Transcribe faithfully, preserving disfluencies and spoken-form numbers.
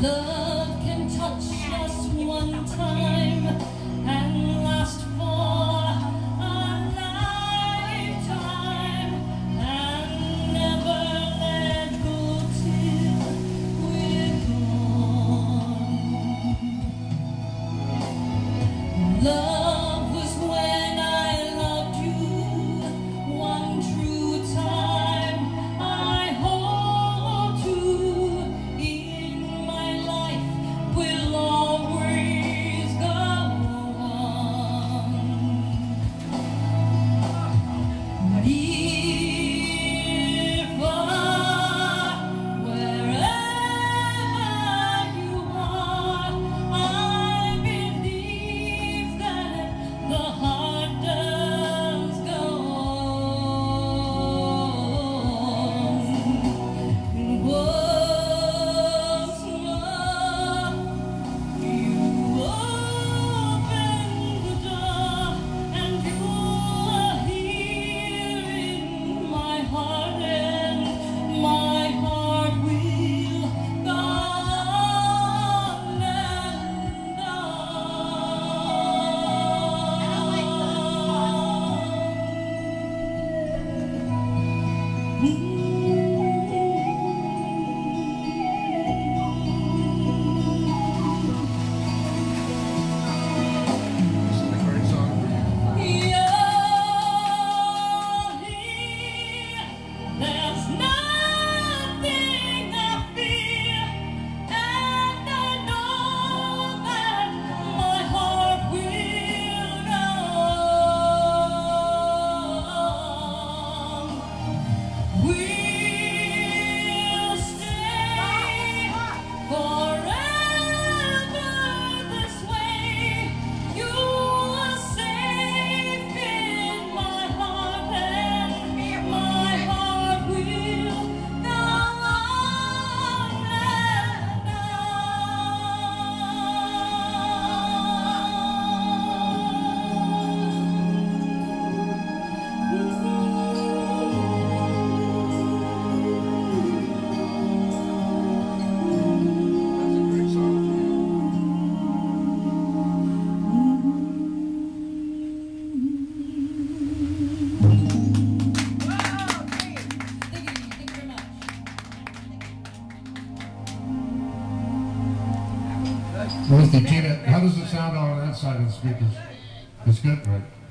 Love can touch us one time and last for a lifetime and never let go till we're gone. Love was when I loved you one true time. I hold you in my life, will always go on. But if I, wherever you are, I believe that the heart does go on. And once more, you open the door, and you are here in my heart, and my heart will go on and This is a great song for you. You're here. There's nothing I fear, and I know that my heart will go on. We'll stay forever this way. You are safe in my heart, and my heart will go on and That's a great song for you. Thank you. Thank you very much. Rusty, Tina, how does it sound on that side of the speakers? It's good, right?